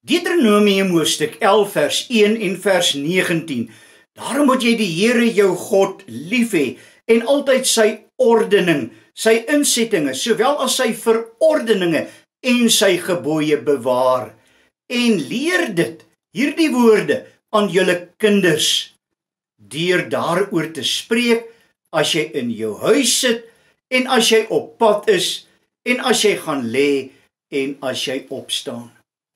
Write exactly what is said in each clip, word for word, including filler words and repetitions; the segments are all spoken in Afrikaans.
Deuteronomium hoofstuk elf vers een en vers negentien. Daarom moet jy die Here jou God lief hê en altyd sy ordening, sy insettinge, sowel as sy verordeninge en sy gebooie bewaar. En leer dit, hierdie woorde, aan julle kinders, deur daaroor te spreek, as jy in jou huis sit, en as jy op pad is, en as jy gaan lê, en as jy opstaan.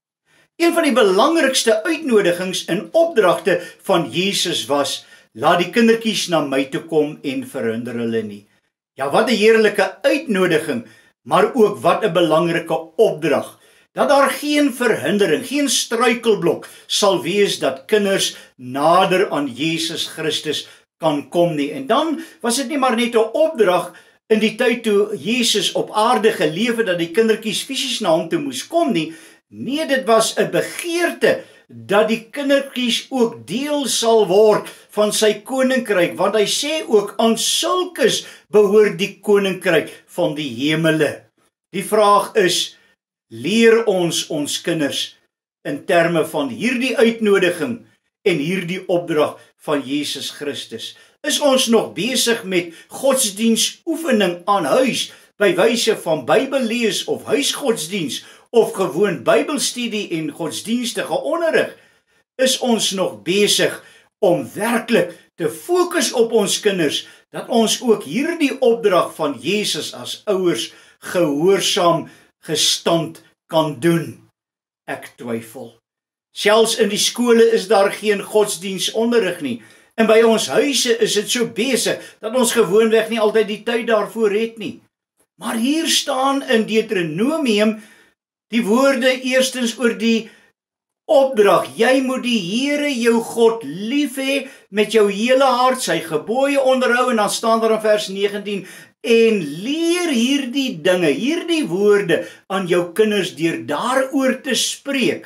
Een van die belangrikste uitnodigings en opdragte van Jesus was, laat die kindertjies na my toe kom en verhinder hulle nie. Ja, wat 'n heerlike uitnodiging, maar ook wat 'n belangrike opdrag. Dat daar geen verhindering, geen struikelblok sal wees dat kinders nader aan Jesus Christus kan kom nie. En dan was dit nie maar net 'n opdrag in die tyd toe Jesus op aarde geleef het, dat die kindertjies fisies na hom toe moes kom nie. Nee, dit was 'n begeerte dat die kindertjies ook deel sal word van sy koninkryk, want hy sê ook aan sulkes behoort die koninkryk van die hemele. Die vraag is, leer ons ons kinders in terme van hierdie uitnodiging en hierdie opdrag van Jesus Christus? Is ons nog besig met godsdienstoefening aan huis, by wyse van Bybellees of huisgodsdiens, of gewoon Bybelstudie en godsdienstige onderrig? Is ons nog besig om werklik te fokus op ons kinders, dat ons ook hierdie opdrag van Jesus as ouers gehoorsaam gestand kan doen? Ek twyfel. Selfs in die skole is daar geen godsdienstonderrig nie. En by ons huise is dit so besig, dat ons gewoonweg nie altyd die tyd daarvoor het nie. Maar hier staan in Deuteronomium die woorde eerstens oor die opdrag. Jy moet die Here jou God lief hê met jou hele hart, sy gebooie onderhou, en dan staan daar in vers negentien, en leer hierdie dinge, hierdie woorde aan jou kinders deur daaroor te spreek.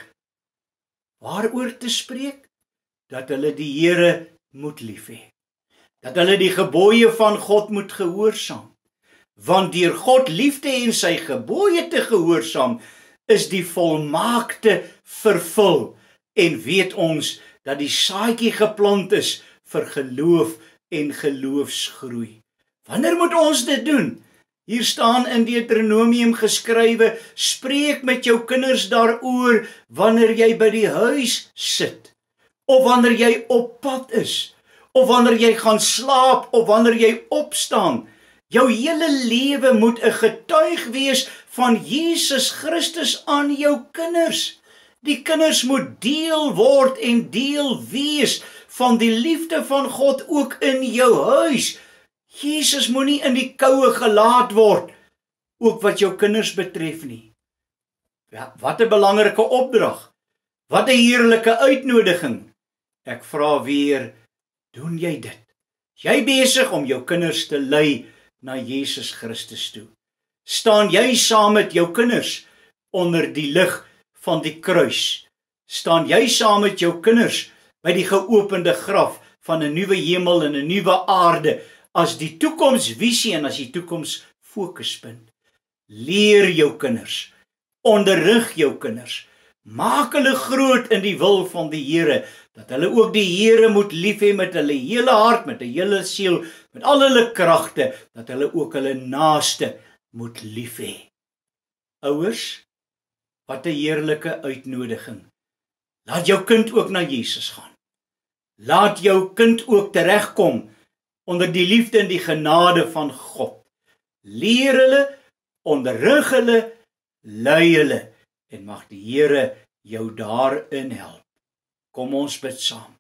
Waaroor te spreek? Dat hulle die Here moet lief hê. Dat hulle die gebooie van God moet gehoorsaam. Want deur God lief te hê en sy gebooie te gehoorsaam, is die volmaakte vervul, en weet ons dat die saadjie geplant is vir geloof en geloofsgroei. Wanneer moet ons dit doen? Hier staan in Deuteronomium geskrywe, spreek met jou kinders daaroor wanneer jy by die huis sit, of wanneer jy op pad is, of wanneer jy gaan slaap, of wanneer jy opstaan. Jou hele lewe moet 'n getuig wees van Jesus Christus aan jou kinders. Die kinders moet deel word en deel wees van die liefde van God ook in jou huis. Jesus moenie in die koue gelaat word, ook wat jou kinders betref nie. Ja, wat 'n belangrike opdrag. Wat 'n heerlike uitnodiging. Ek vra weer, doen jy dit? Is jy besig om jou kinders te lei na Jesus Christus toe? Staan jy saam met jou kinders onder die lig van die kruis? Staan jy saam met jou kinders by die geopende graf van 'n nuwe hemel en 'n nuwe aarde as die toekomsvisie en as die toekomsfokuspunt? Leer jou kinders, onderrig jou kinders, maak hulle groot in die wil van die Here, dat hulle ook die Here moet lief hê met hulle hele hart, met hulle hele siel, met al hulle kragte, dat hulle ook hulle naaste moet lief hê. Ouers, wat 'n heerlike uitnodiging. Laat jou kind ook na Jesus gaan. Laat jou kind ook teregkom onder die liefde en die genade van God. Leer hulle, onderrig hulle, lei hulle, en mag die Here jou daarin help. Kom ons bid saam.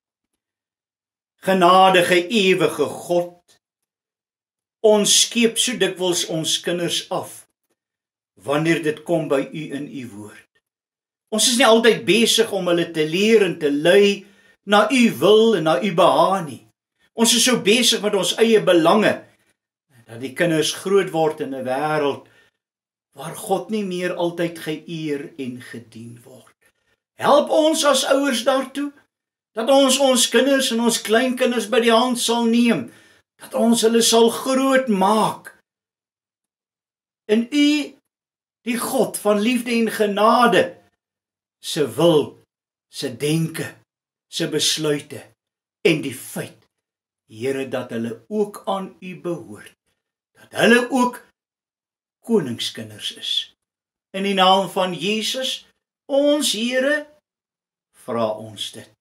Genadige ewige God, ons skeep so dikwels ons kinders af, wanneer dit kom by u in u woord. Ons is nie altyd besig om hulle te leer en te lei na u wil en na u behaag nie. Ons is so besig met ons eie belange, dat die kinders groot word in 'n wêreld waar God nie meer altyd geëer en gedien word. Help ons as ouers daartoe, dat ons ons kinders en ons kleinkinders by die hand sal neem, dat ons hulle sal groot maak in u, die God van liefde en genade, se wil, se denke, se besluite en die feit, Here, dat hulle ook aan U behoort, dat hulle ook koningskinders is. In die naam van Jesus, ons Here, vra ons dit.